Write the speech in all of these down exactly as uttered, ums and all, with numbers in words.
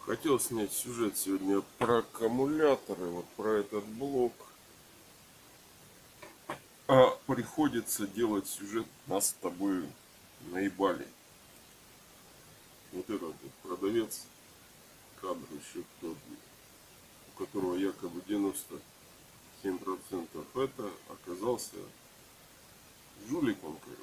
Хотел снять сюжет сегодня про аккумуляторы, вот про этот блок. А приходится делать сюжет нас с тобой наебали. Вот этот вот продавец, кадр еще тот, у которого якобы девяносто семь процентов, это оказался жуликом, короче.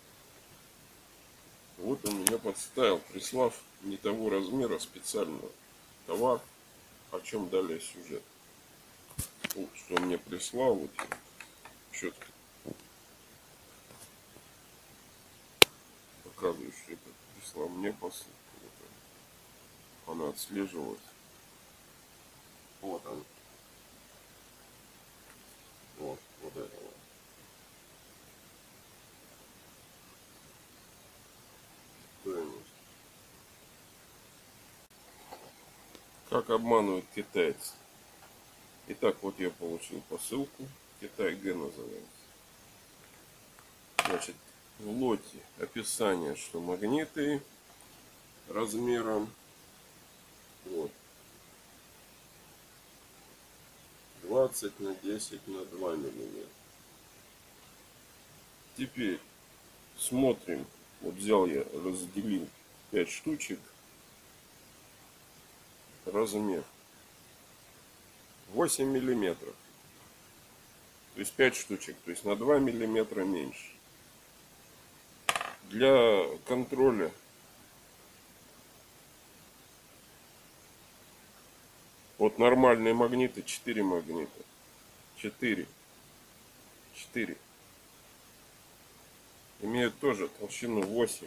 Вот он меня подставил, прислав не того размера специального товар, о чем далее сюжет. Вот, что он мне прислал, вот я четко показываю, что это прислал мне посылку. Вот она отслеживалась. Вот она. Вот, вот это вот. Стоимость. Как обманывают китайцы. Итак, вот я получил посылку. Китай Г называется. Значит, в лоте описание, что магниты размером вот двадцать на десять на два миллиметра. Теперь смотрим. Вот взял я, разделил пять штучек. Размер восемь миллиметров. То есть пять штучек, то есть на два миллиметра меньше. Для контроля вот нормальные магниты четыре магнита. четыре. четыре. Имеют тоже толщину восемь.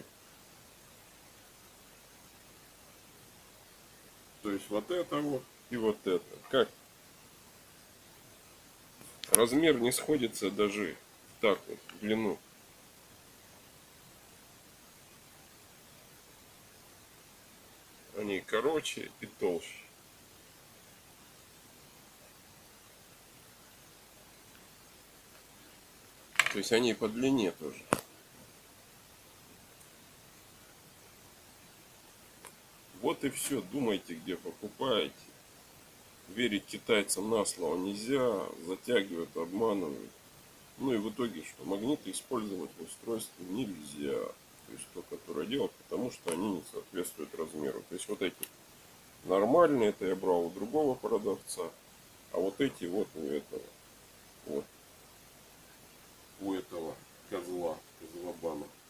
То есть вот это вот и вот это. Как? Размер не сходится даже так вот в длину. Они короче и толще. То есть они по длине тоже. Вот и все. Думайте, где покупаете. Верить китайцам на слово нельзя. Затягивают, обманывают. Ну и в итоге, что магниты использовать в устройстве нельзя. То есть то, которое делать, потому что они не соответствуют размеру. То есть вот эти нормальные, это я брал у другого продавца. А вот эти вот у этого. Вот. У этого козла, козлобана.